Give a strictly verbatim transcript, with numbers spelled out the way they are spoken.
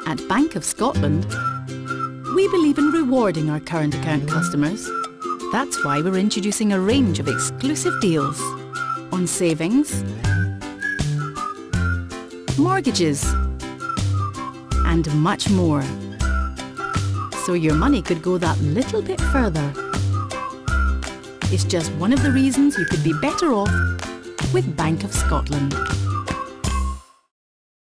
At Bank of Scotland, we believe in rewarding our current account customers. That's why we're introducing a range of exclusive deals on savings, mortgages, and much more. So your money could go that little bit further. It's just one of the reasons you could be better off with Bank of Scotland.